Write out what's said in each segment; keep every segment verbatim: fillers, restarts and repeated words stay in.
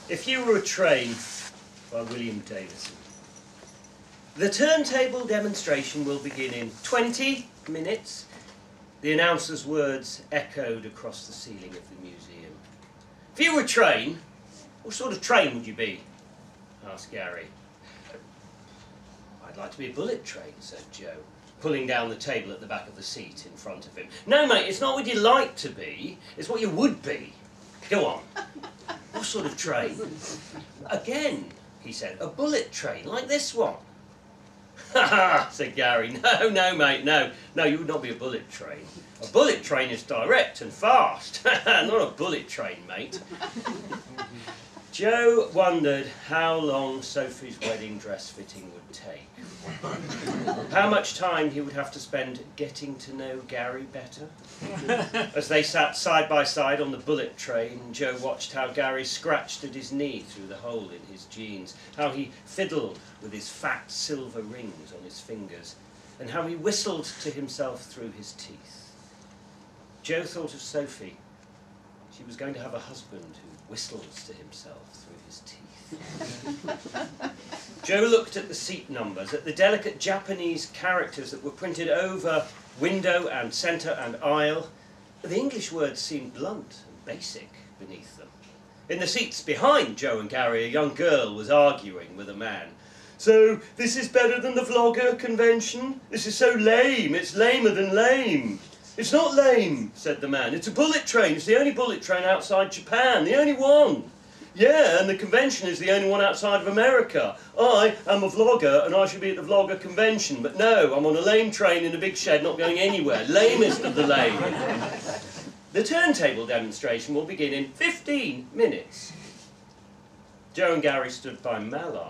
If You Were a Train by William Davidson. The turntable demonstration will begin in twenty minutes. The announcer's words echoed across the ceiling of the museum. If you were a train, what sort of train would you be? Asked Gary. I'd like to be a bullet train, said Joe, pulling down the table at the back of the seat in front of him. No, mate, it's not what you'd like to be, it's what you would be. Go on. What sort of train? Again, he said, a bullet train, like this one. Ha ha, said Gary. No, no, mate, no. No, you would not be a bullet train. A bullet train is direct and fast. Not a bullet train, mate. Joe wondered how long Sophie's wedding dress fitting would take. How much time he would have to spend getting to know Gary better. As they sat side by side on the bullet train, Joe watched how Gary scratched at his knee through the hole in his jeans, how he fiddled with his fat silver rings on his fingers, and how he whistled to himself through his teeth. Joe thought of Sophie. She was going to have a husband who whistles to himself through his teeth. Joe looked at the seat numbers, at the delicate Japanese characters that were printed over window and centre and aisle. The English words seemed blunt and basic beneath them. In the seats behind Joe and Gary, a young girl was arguing with a man. So, this is better than the vlogger convention? This is so lame, it's lamer than lame. It's not lame, said the man. It's a bullet train. It's the only bullet train outside Japan. The only one. Yeah, and the convention is the only one outside of America. I am a vlogger and I should be at the vlogger convention. But no, I'm on a lame train in a big shed not going anywhere. Lamest of the lame. The turntable demonstration will begin in fifteen minutes. Joe and Gary stood by Mallard.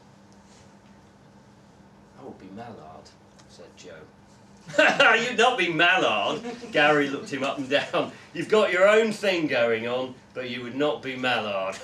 I will be Mallard, said Joe. You'd not be Mallard. Gary looked him up and down. You've got your own thing going on, but you would not be Mallard.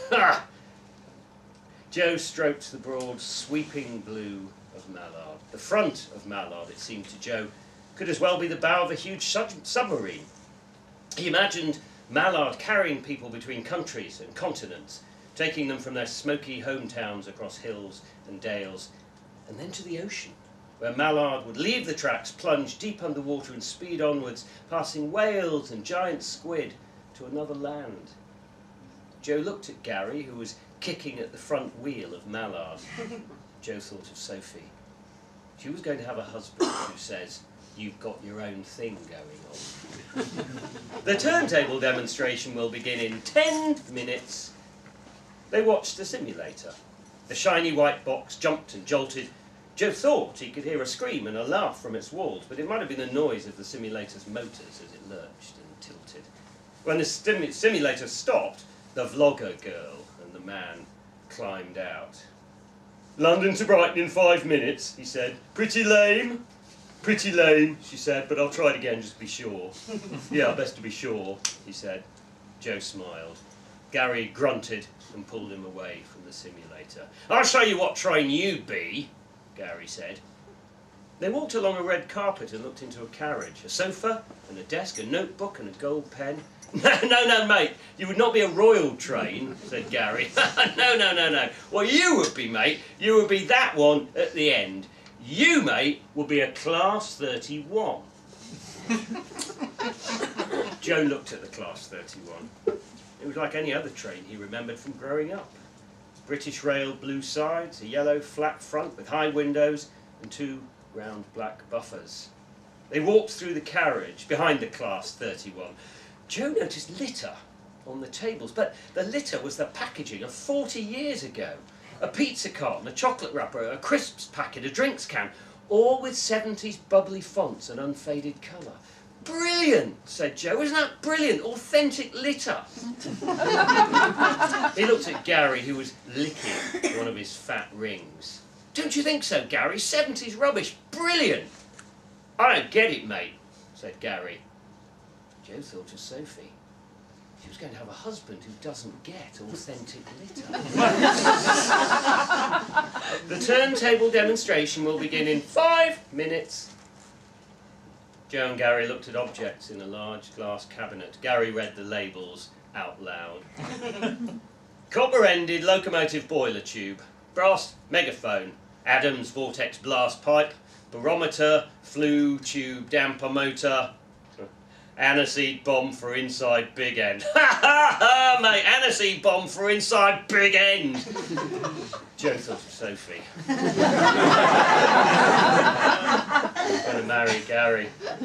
Joe stroked the broad, sweeping blue of Mallard. The front of Mallard, it seemed to Joe, could as well be the bow of a huge sub submarine. He imagined Mallard carrying people between countries and continents, taking them from their smoky hometowns across hills and dales, and then to the ocean, where Mallard would leave the tracks, plunge deep underwater and speed onwards, passing whales and giant squid to another land. Joe looked at Gary, who was kicking at the front wheel of Mallard. Joe thought of Sophie. She was going to have a husband who says, you've got your own thing going on. The turntable demonstration will begin in ten minutes. They watched the simulator. The shiny white box jumped and jolted. Joe thought he could hear a scream and a laugh from its walls, but it might have been the noise of the simulator's motors as it lurched and tilted. When the sim simulator stopped, the vlogger girl and the man climbed out. London to Brighton in five minutes, he said. Pretty lame? Pretty lame, she said, but I'll try it again just to be sure. Yeah, best to be sure, he said. Joe smiled. Gary grunted and pulled him away from the simulator. I'll show you what train you'd be, Gary said. They walked along a red carpet and looked into a carriage, a sofa and a desk, a notebook and a gold pen. No, no, no, mate, you would not be a royal train, said Gary. No, no, no, no. What you would be, mate, you would be that one at the end. You, mate, would be a class thirty-one. Joe looked at the class thirty-one. It was like any other train he remembered from growing up. British rail blue sides, a yellow flat front with high windows and two round black buffers. They walked through the carriage behind the class thirty-one. Joe noticed litter on the tables, but the litter was the packaging of forty years ago. A pizza carton, a chocolate wrapper, a crisps packet, a drinks can, all with seventies bubbly fonts and unfaded colour. Brilliant, said Joe. Isn't that brilliant? Authentic litter. He looked at Gary, who was licking one of his fat rings. Don't you think so, Gary? seventies rubbish. Brilliant. I don't get it, mate, said Gary. Joe thought of Sophie. She was going to have a husband who doesn't get authentic litter. The turntable demonstration will begin in five minutes. Joe and Gary looked at objects in a large glass cabinet. Gary read the labels out loud. Copper-ended locomotive boiler tube, brass megaphone, Adams vortex blast pipe, barometer, flue tube damper motor, aniseed bomb for inside big end. Ha ha ha, mate, aniseed bomb for inside big end. Joe thought of Sophie. I'm going to marry Gary.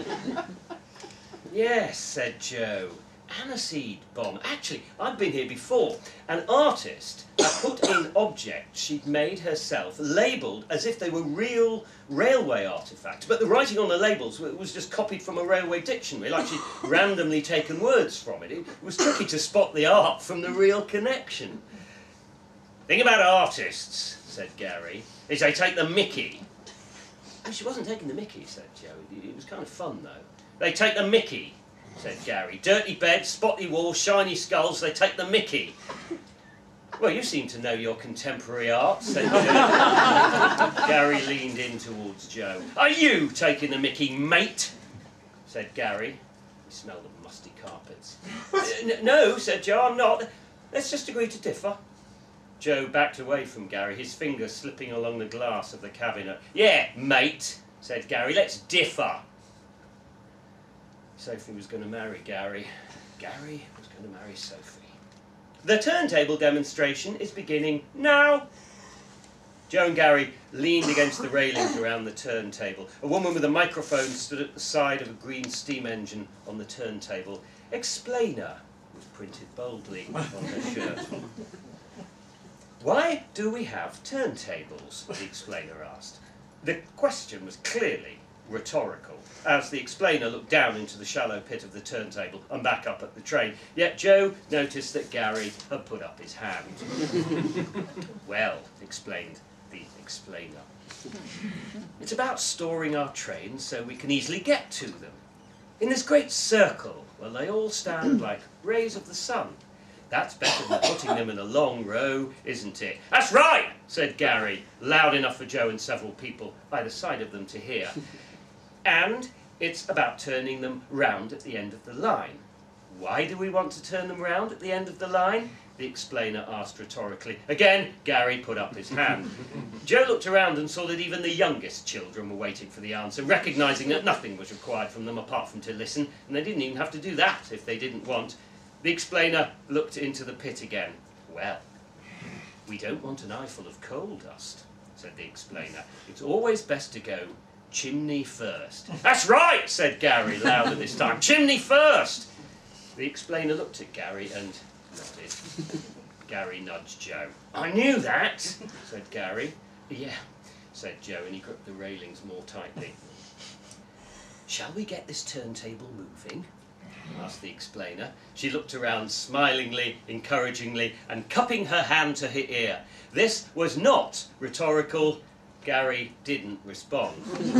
Yes, said Joe. Aniseed bomb. Actually, I've been here before. An artist had put in objects she'd made herself, labelled as if they were real railway artefacts, but the writing on the labels was just copied from a railway dictionary, like she'd randomly taken words from it. It was tricky to spot the art from the real connection. The thing about artists, said Gary, is they take the mickey. Oh, she wasn't taking the mickey, said Joe. It was kind of fun, though. They take the mickey, said Gary. Dirty beds, spotty walls, shiny skulls, they take the mickey. Well, you seem to know your contemporary art, said Joe. Gary leaned in towards Joe. Are you taking the mickey, mate? Said Gary. He smelled of musty carpets. No, said Joe, I'm not. Let's just agree to differ. Joe backed away from Gary, his fingers slipping along the glass of the cabinet. Yeah, mate, said Gary, let's differ. Sophie was going to marry Gary. Gary was going to marry Sophie. The turntable demonstration is beginning now. Joe and Gary leaned against the railings around the turntable. A woman with a microphone stood at the side of a green steam engine on the turntable. Explainer was printed boldly on her shirt. Why do we have turntables? The explainer asked. The question was clearly rhetorical, as the explainer looked down into the shallow pit of the turntable and back up at the train. Yet Joe noticed that Gary had put up his hand. Well, explained the explainer, it's about storing our trains so we can easily get to them. In this great circle, where they all stand like rays of the sun. That's better than putting them in a long row, isn't it? That's right, said Gary, loud enough for Joe and several people either side of them to hear. And it's about turning them round at the end of the line. Why do we want to turn them round at the end of the line? The explainer asked rhetorically. Again, Gary put up his hand. Joe looked around and saw that even the youngest children were waiting for the answer, recognising that nothing was required from them apart from to listen, and they didn't even have to do that if they didn't want. The explainer looked into the pit again. Well, we don't want an eye full of coal dust, said the explainer. It's always best to go chimney first. That's right, said Gary, louder this time. Chimney first! The explainer looked at Gary and nodded. Gary nudged Joe. I knew that, said Gary. Yeah, said Joe, and he gripped the railings more tightly. Shall we get this turntable moving? Asked the explainer. She looked around smilingly, encouragingly, and cupping her hand to her ear. This was not rhetorical. Gary didn't respond.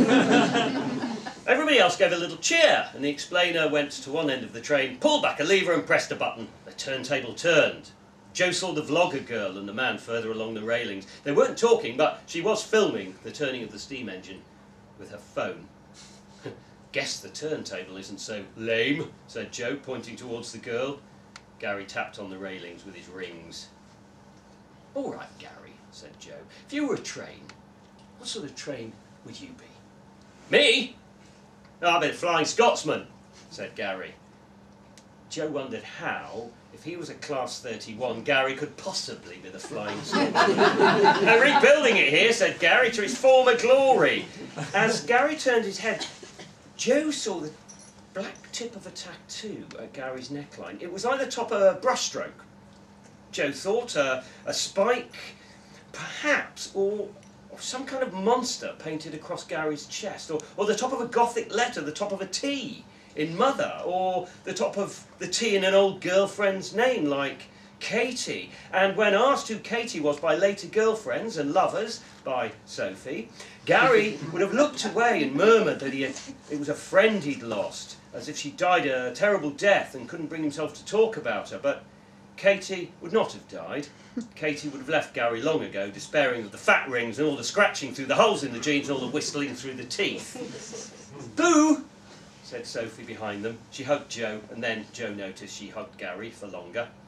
Everybody else gave a little cheer, and the explainer went to one end of the train, pulled back a lever and pressed a button. The turntable turned. Joe saw the vlogger girl and the man further along the railings. They weren't talking, but she was filming the turning of the steam engine with her phone. Guess the turntable isn't so lame, said Joe, pointing towards the girl. Gary tapped on the railings with his rings. All right, Gary, said Joe. If you were a train, what sort of train would you be? Me? Oh, I'd be a Flying Scotsman, said Gary. Joe wondered how, if he was a Class thirty-one, Gary could possibly be the Flying Scotsman. They're rebuilding it here, said Gary, to his former glory. As Gary turned his head, Joe saw the black tip of a tattoo at Gary's neckline. It was either top of a brushstroke, Joe thought, uh, a spike, perhaps, or, or some kind of monster painted across Gary's chest, or, or the top of a Gothic letter, the top of a T in Mother, or the top of the T in an old girlfriend's name, like Katie. And when asked who Katie was by later girlfriends and lovers, by Sophie, Gary would have looked away and murmured that he had, it was a friend he'd lost, as if she died a terrible death and couldn't bring himself to talk about her. But Katie would not have died. Katie would have left Gary long ago, despairing of the fat rings and all the scratching through the holes in the jeans and all the whistling through the teeth. Boo! Said Sophie behind them. She hugged Joe, and then Joe noticed she hugged Gary for longer.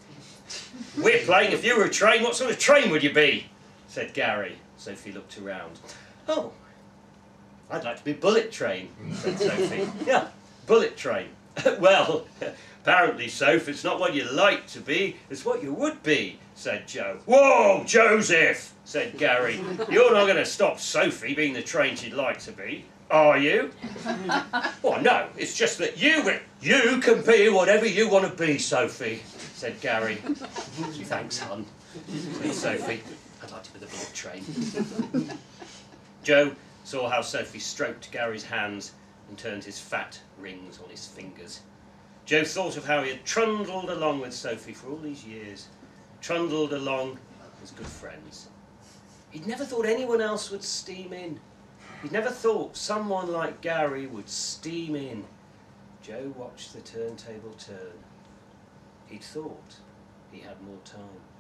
We're playing if you were a train. What sort of train would you be? Said Gary. Sophie looked around. Oh, I'd like to be bullet train, said Sophie. Yeah, bullet train. Well, apparently, Soph, it's not what you like to be, it's what you would be, said Joe. Whoa, Joseph, said Gary. You're not going to stop Sophie being the train she'd like to be, are you? Well, no, it's just that you, you can be whatever you want to be, Sophie, said Gary. Thanks, hon, said Sophie. I'd like to be the bullet train. Joe saw how Sophie stroked Gary's hands and turned his fat rings on his fingers. Joe thought of how he had trundled along with Sophie for all these years, trundled along as good friends. He'd never thought anyone else would steam in. He'd never thought someone like Gary would steam in. Joe watched the turntable turn. He'd thought he had more time.